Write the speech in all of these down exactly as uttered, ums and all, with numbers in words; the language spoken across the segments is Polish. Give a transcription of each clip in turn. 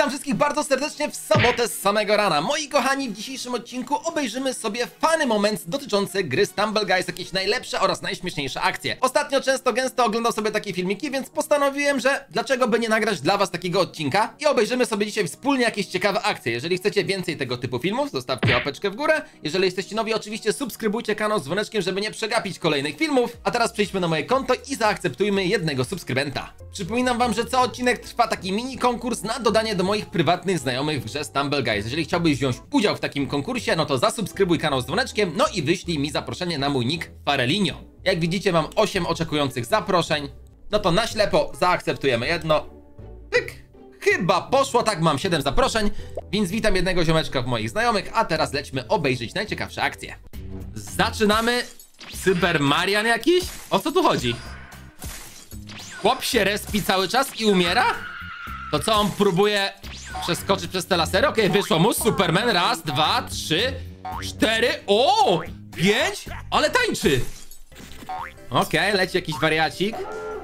Witam wszystkich bardzo serdecznie w sobotę z samego rana. Moi kochani, w dzisiejszym odcinku obejrzymy sobie funny moment dotyczący gry Stumble Guys, jakieś najlepsze oraz najśmieszniejsze akcje. Ostatnio często gęsto oglądam sobie takie filmiki, więc postanowiłem, że dlaczego by nie nagrać dla was takiego odcinka i obejrzymy sobie dzisiaj wspólnie jakieś ciekawe akcje. Jeżeli chcecie więcej tego typu filmów, zostawcie łapeczkę w górę. Jeżeli jesteście nowi, oczywiście subskrybujcie kanał z dzwoneczkiem, żeby nie przegapić kolejnych filmów. A teraz przejdźmy na moje konto i zaakceptujmy jednego subskrybenta. Przypominam wam, że co odcinek trwa taki mini konkurs na dodanie do moich prywatnych znajomych w grze Stumble Guys. Jeżeli chciałbyś wziąć udział w takim konkursie, no to zasubskrybuj kanał z dzwoneczkiem, no i wyślij mi zaproszenie na mój nick Farelinio. Jak widzicie, mam osiem oczekujących zaproszeń. No to na ślepo zaakceptujemy jedno. Pyk. Chyba poszło, tak, mam siedem zaproszeń, więc witam jednego ziomeczka w moich znajomych, a teraz lećmy obejrzeć najciekawsze akcje. Zaczynamy. Cyber Marian jakiś? O co tu chodzi? Chłop się respi cały czas i umiera? To co, on próbuje przeskoczyć przez te lasery? Okej, okay, wyszło mu. Superman, raz, dwa, trzy, cztery, o! Pięć? Ale tańczy! Okej, okay, leci jakiś wariacik.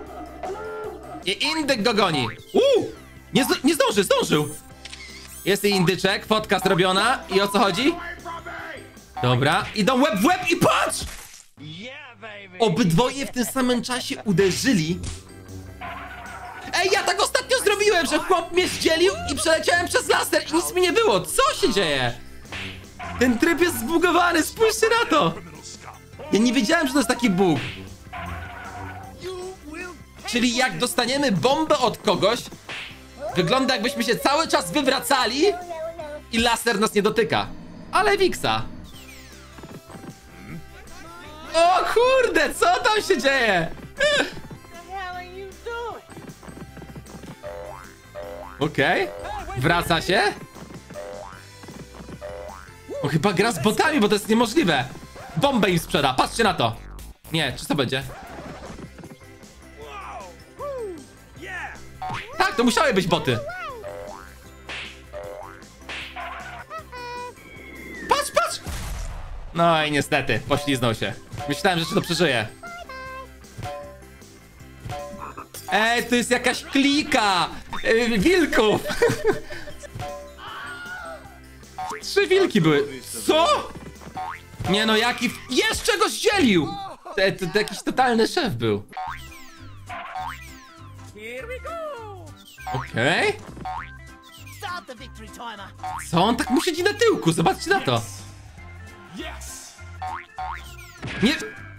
I indyk go goni. Uuu! Nie, zd nie zdąży, zdążył! Jest i indyczek, fotka zrobiona. I o co chodzi? Dobra, idą łeb w łeb i patrz! Obydwoje w tym samym czasie uderzyli. Ej, ja tak ostatnio zrobiłem, że chłop mnie zdzielił i przeleciałem przez laser i nic mi nie było. Co się dzieje? Ten tryb jest zbugowany, spójrzcie na to. Ja nie wiedziałem, że to jest taki bug. Czyli jak dostaniemy bombę od kogoś, wygląda jakbyśmy się cały czas wywracali i laser nas nie dotyka. Ale wiksa. O kurde, co tam się dzieje? Okej, okay. Wraca się. On chyba gra z botami, bo to jest niemożliwe. Bombę im sprzeda, patrzcie na to. Nie, czy to będzie? Tak, to musiały być boty. Patrz, patrz. No i niestety, pośliznął się. Myślałem, że się to przeżyje. Ej, to jest jakaś klika yy, wilków. Trzy wilki były. Co? Nie no, jaki... Jeszcze go zdzielił! To, to, to jakiś totalny szef był. Okej. Okay. Co? On tak mu siedzi na tyłku, zobaczcie na to. Nie...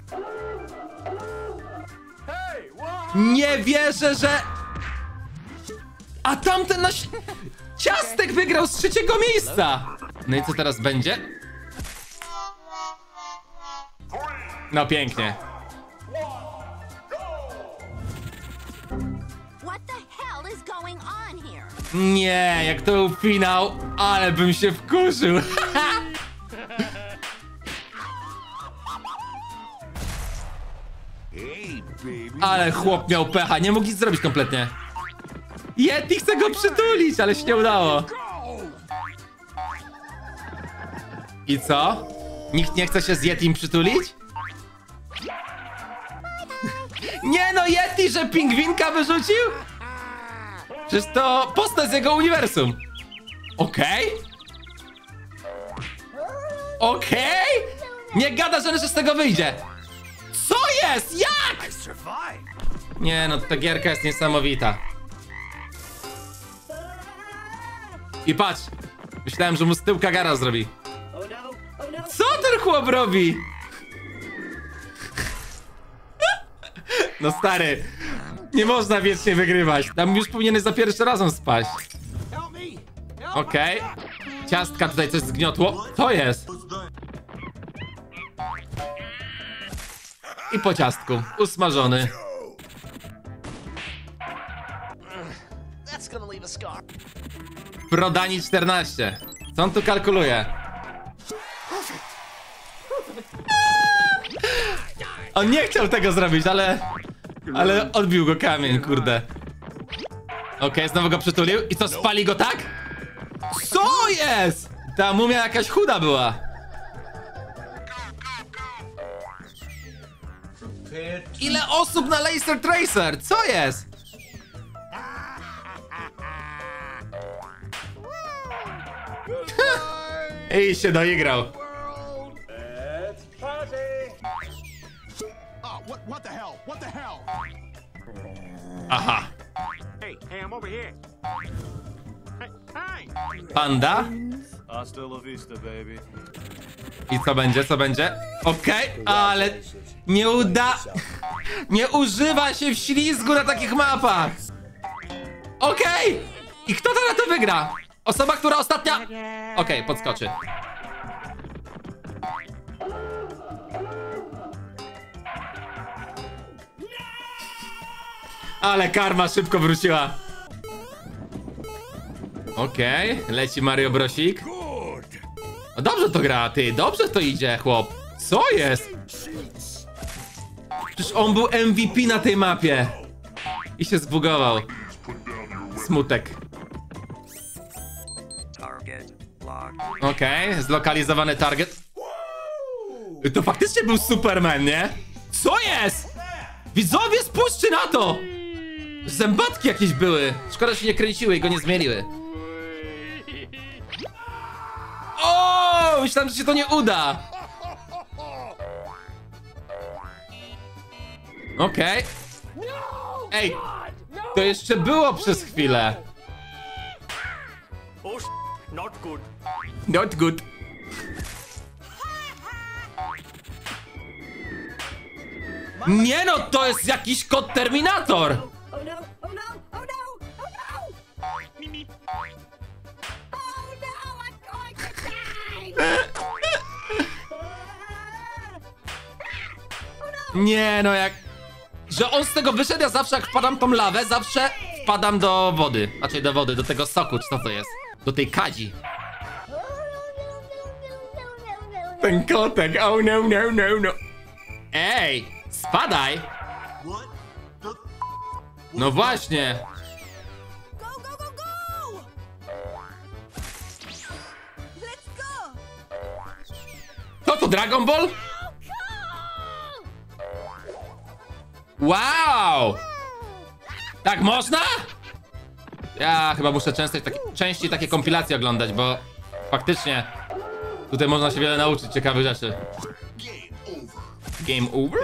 Nie wierzę, że... A tamten nasz... Ciastek wygrał z trzeciego miejsca! No i co teraz będzie? No pięknie. Nie, jak to był finał, ale bym się wkurzył. Ale chłop miał pecha, nie mógł nic zrobić kompletnie. Yeti chce go przytulić, ale się nie udało. I co? Nikt nie chce się z Yetim przytulić? Nie no, Yeti, że pingwinka wyrzucił? Przecież to postać z jego uniwersum. Okej? Okay? Okej? Okay? Nie gada, że z tego wyjdzie. Co jest? Jak? Nie no, ta gierka jest niesamowita. I patrz, myślałem, że mu z tyłka gara zrobi. Co ten chłop robi? No stary, nie można wiecznie wygrywać. Tam już powinieneś za pierwszy razem spaść. Okej. Okay. Ciastka tutaj coś zgniotło. To jest. I po ciastku, usmażony. Prodani czternaście. Co on tu kalkuluje? On nie chciał tego zrobić, ale... Ale odbił go kamień, kurde. Okej, okay, znowu go przytulił. I co, spali go tak? Co jest? Ta mumia jakaś chuda była. Ile osób na Laser Tracer? Co jest? I się doigrał. Aha. Panda? Hasta la vista, baby. I co będzie, co będzie? Okej, okay, ale nie uda... Nie używa się wślizgu na takich mapach. Okej! Okay. I kto to na to wygra? Osoba, która ostatnia... Okej, okay, podskoczy. Ale karma szybko wróciła. Okej, okay, leci Mario Brosik. No dobrze to gra, ty, dobrze to idzie, chłop. Co jest? Przecież on był M V P na tej mapie. I się zbugował. Smutek. Okej, okay, zlokalizowany target. To faktycznie był Superman, nie? Co jest? Widzowie, spójrzcie na to! Zębatki jakieś były. Szkoda, że się nie kręciły i go nie zmieniły. O, myślałem, że się to nie uda. Okej. Okay. Ej, to jeszcze było przez chwilę. Not good. Not good. Nie no, to jest jakiś kod Terminator. Oh no, oh no, oh no, oh no! Mimi. Oh no, I'm going to die! Nie no, jak... Że on z tego wyszedł, ja zawsze jak wpadam w tą lawę, zawsze wpadam do wody. Znaczy do wody, do tego soku, czy co to jest? Do tej kadzi. Ten kotek, oh no, no, no, no. Ej, spadaj. No właśnie. Go, go, go, go! Let's go! Co to, Dragon Ball? Wow! Tak można? Ja chyba muszę częściej takie, częściej takie kompilacje oglądać, bo faktycznie tutaj można się wiele nauczyć ciekawych rzeczy. Game over?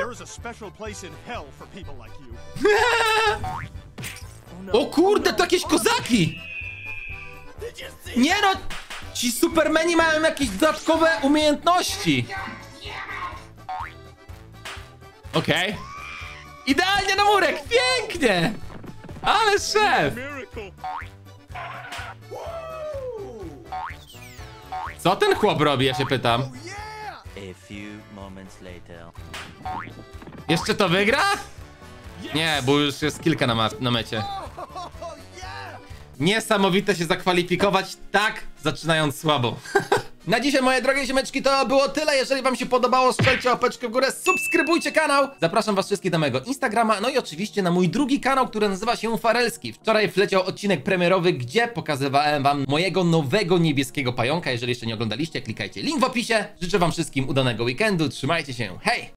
O kurde, to jakieś kozaki! Nie no! Ci Supermeni mają jakieś dodatkowe umiejętności. Okej. Okay. Idealnie na murek! Pięknie! Ale szef! Co ten chłop robi, ja się pytam? A few moments later. Jeszcze to wygra? Nie, bo już jest kilka na, na mecie. Niesamowite się zakwalifikować tak, zaczynając słabo. Na dzisiaj, moje drogie ziomeczki, to było tyle. Jeżeli wam się podobało, strzelcie łapeczkę w górę, subskrybujcie kanał. Zapraszam was wszystkich na mojego Instagrama, no i oczywiście na mój drugi kanał, który nazywa się Farelski. Wczoraj wleciał odcinek premierowy, gdzie pokazywałem wam mojego nowego niebieskiego pająka. Jeżeli jeszcze nie oglądaliście, klikajcie link w opisie. Życzę wam wszystkim udanego weekendu, trzymajcie się, hej!